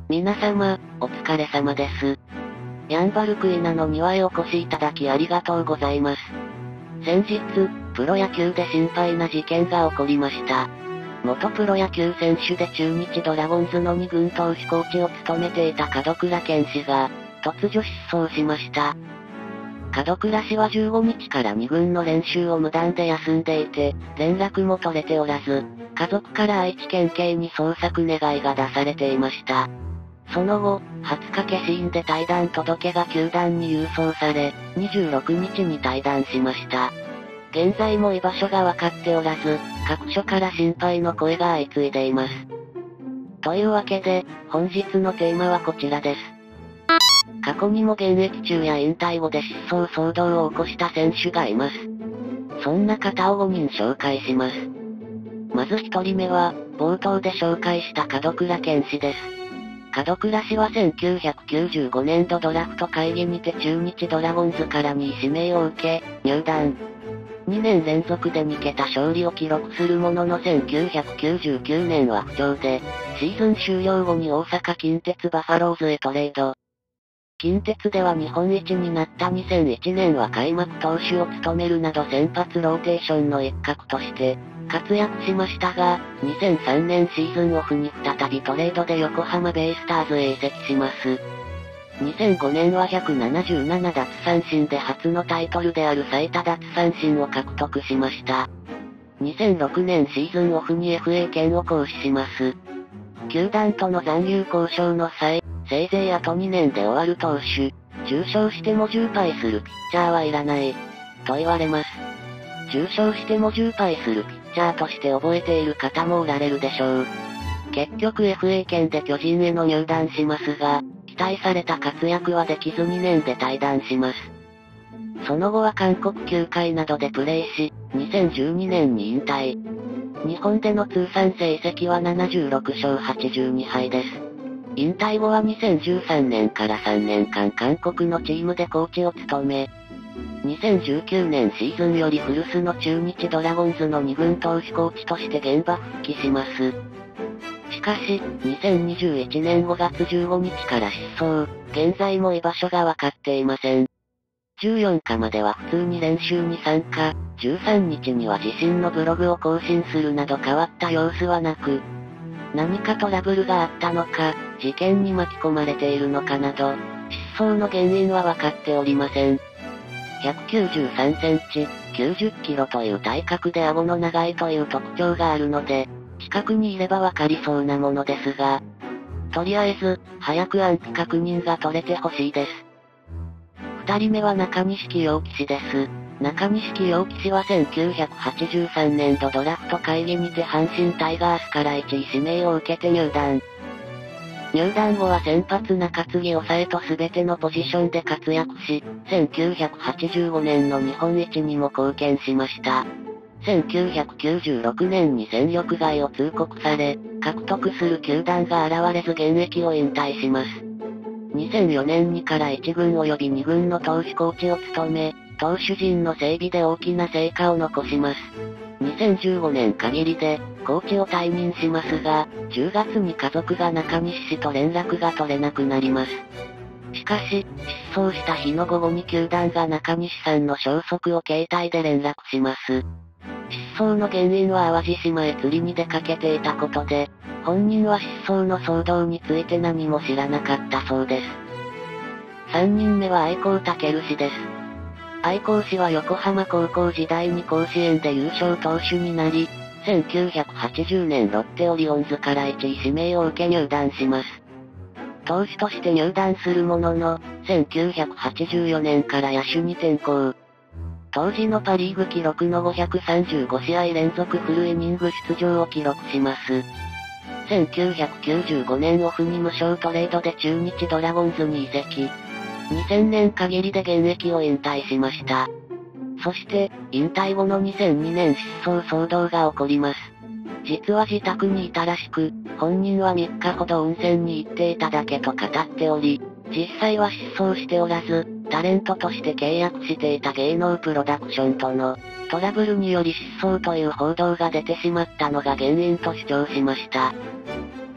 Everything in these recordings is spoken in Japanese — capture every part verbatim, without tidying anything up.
皆様、お疲れ様です。ヤンバルクイナの庭へお越しいただきありがとうございます。先日、プロ野球で心配な事件が起こりました。元プロ野球選手で中日ドラゴンズのに軍投手コーチを務めていた門倉健氏が、突如失踪しました。門倉氏はじゅうごにちからに軍の練習を無断で休んでいて、連絡も取れておらず、家族から愛知県警に捜索願いが出されていました。その後、はつか消印で退団届が球団に郵送され、にじゅうろくにちに退団しました。現在も居場所がわかっておらず、各所から心配の声が相次いでいます。というわけで、本日のテーマはこちらです。過去にも現役中や引退後で失踪騒動を起こした選手がいます。そんな方をごにん紹介します。まずひとりめは、冒頭で紹介した門倉健氏です。門倉氏はせんきゅうひゃくきゅうじゅうごねん度ドラフト会議にて中日ドラゴンズからにい指名を受け、入団。にねん連続でにけた勝利を記録するもののせんきゅうひゃくきゅうじゅうきゅうねんは不調で、シーズン終了後に大阪近鉄バファローズへトレード。近鉄では日本一になったにせんいちねんは開幕投手を務めるなど先発ローテーションの一角として活躍しましたが、にせんさんねんシーズンオフに再びトレードで横浜ベイスターズへ移籍します。にせんごねんはひゃくななじゅうなな奪三振で初のタイトルである最多奪三振を獲得しました。にせんろくねんシーズンオフに エフエー 権を行使します。球団との残留交渉の際、せいぜいあとにねんで終わる投手、重傷しても重敗するピッチャーはいらない、と言われます。重傷しても重敗するピッチャーとして覚えている方もおられるでしょう。結局 エフエー 権で巨人への入団しますが、期待された活躍はできずにねんで退団します。その後は韓国球界などでプレーし、にせんじゅうにねんに引退。日本での通算成績はななじゅうろくしょうはちじゅうにはいです。引退後はにせんじゅうさんねんからさんねんかん韓国のチームでコーチを務め、にせんじゅうきゅうねんシーズンより古巣の中日ドラゴンズのに軍投手コーチとして現場復帰します。しかし、にせんにじゅういちねんごがつじゅうごにちから失踪、現在も居場所がわかっていません。じゅうよっかまでは普通に練習に参加、じゅうさんにちには自身のブログを更新するなど変わった様子はなく、何かトラブルがあったのか、事件に巻き込まれているのかなど、失踪の原因はわかっておりません。ひゃくきゅうじゅうさんセンチ、きゅうじゅっキロという体格で顎の長いという特徴があるので、近くにいればわかりそうなものですが、とりあえず、早く安否確認が取れてほしいです。二人目は中西清輝氏です。中西清輝氏はせんきゅうひゃくはちじゅうさんねん度ドラフト会議にて阪神タイガースからいちい指名を受けて入団。入団後は先発中継ぎ抑えと全てのポジションで活躍し、せんきゅうひゃくはちじゅうごねんの日本一にも貢献しました。せんきゅうひゃくきゅうじゅうろくねんに戦力外を通告され、獲得する球団が現れず現役を引退します。にせんよねんにからいち軍及びに軍の投手コーチを務め、投手陣の整備で大きな成果を残します。にせんじゅうごねん限りで、コーチを退任しますが、じゅうがつに家族が中西氏と連絡が取れなくなります。しかし、失踪した日の午後に球団が中西さんの消息を携帯で連絡します。失踪の原因は淡路島へ釣りに出かけていたことで、本人は失踪の騒動について何も知らなかったそうです。さんにんめは愛工武氏です。愛工氏は横浜高校時代に甲子園で優勝投手になり、せんきゅうひゃくはちじゅうねんロッテオリオンズからいちい指名を受け入団します。投手として入団するものの、せんきゅうひゃくはちじゅうよねんから野手に転向。当時のパリーグ記録のごひゃくさんじゅうごしあい連続フルイニング出場を記録します。せんきゅうひゃくきゅうじゅうごねんオフに無償トレードで中日ドラゴンズに移籍。にせんねん限りで現役を引退しました。そして、引退後のにせんにねん失踪騒動が起こります。実は自宅にいたらしく、本人はみっかほど温泉に行っていただけと語っており、実際は失踪しておらず、タレントとして契約していた芸能プロダクションとのトラブルにより失踪という報道が出てしまったのが原因と主張しました。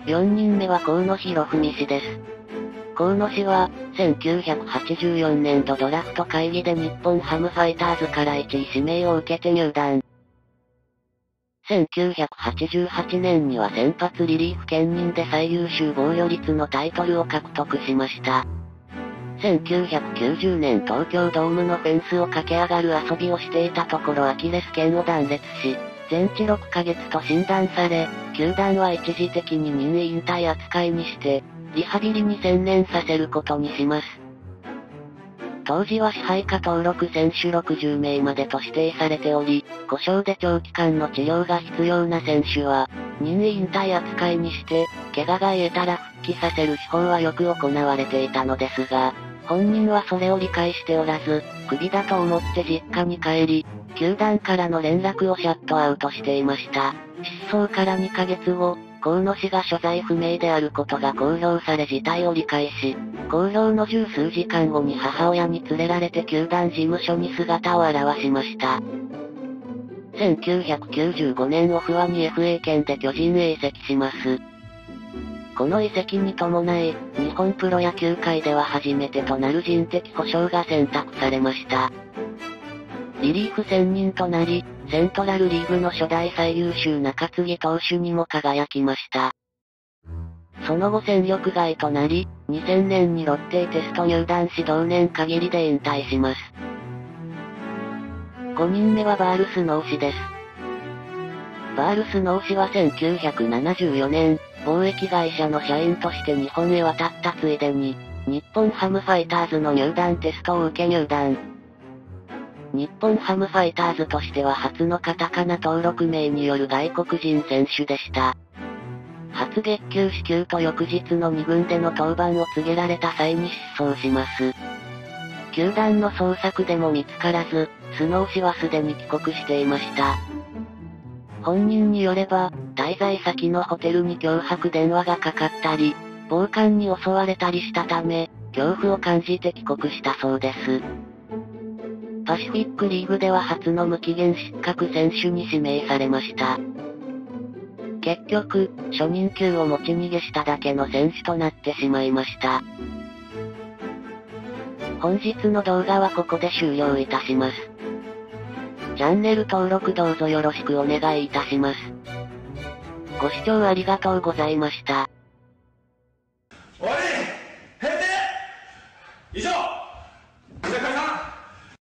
よんにんめは河野博文氏です。河野氏は、せんきゅうひゃくはちじゅうよねん度ドラフト会議で日本ハムファイターズからいちい指名を受けて入団。せんきゅうひゃくはちじゅうはちねんには先発リリーフ兼任で最優秀防御率のタイトルを獲得しました。せんきゅうひゃくきゅうじゅうねん東京ドームのフェンスを駆け上がる遊びをしていたところアキレス腱を断裂し、全治ろっかげつと診断され、球団は一時的に任意引退扱いにして、リハビリに専念させることにします。当時は支配下登録選手ろくじゅうめいまでと指定されており、故障で長期間の治療が必要な選手は、任意引退扱いにして、怪我が癒えたら復帰させる手法はよく行われていたのですが、本人はそれを理解しておらず、クビだと思って実家に帰り、球団からの連絡をシャットアウトしていました。失踪からにかげつご、河野氏が所在不明であることが公表され事態を理解し、公表の十数時間後に母親に連れられて球団事務所に姿を現しました。せんきゅうひゃくきゅうじゅうごねんオフはに エフエー 権で巨人へ移籍します。この移籍に伴い、日本プロ野球界では初めてとなる人的補償が選択されました。リリーフ専任となり、セントラルリーグの初代最優秀中継ぎ投手にも輝きました。その後戦力外となり、にせんねんにロッテへテスト入団し同年限りで引退します。ごにんめはバールスノー氏です。バールスノー氏はせんきゅうひゃくななじゅうよねん、貿易会社の社員として日本へ渡ったついでに、日本ハムファイターズの入団テストを受け入団。日本ハムファイターズとしては初のカタカナ登録名による外国人選手でした。初月給支給と翌日のに軍での登板を告げられた際に失踪します。球団の捜索でも見つからず、スノー氏はすでに帰国していました。本人によれば、滞在先のホテルに脅迫電話がかかったり、暴漢に襲われたりしたため、恐怖を感じて帰国したそうです。パシフィックリーグでは初の無期限失格選手に指名されました。結局、初任給を持ち逃げしただけの選手となってしまいました。本日の動画はここで終了いたします。チャンネル登録どうぞよろしくお願いいたします。ご視聴ありがとうございました。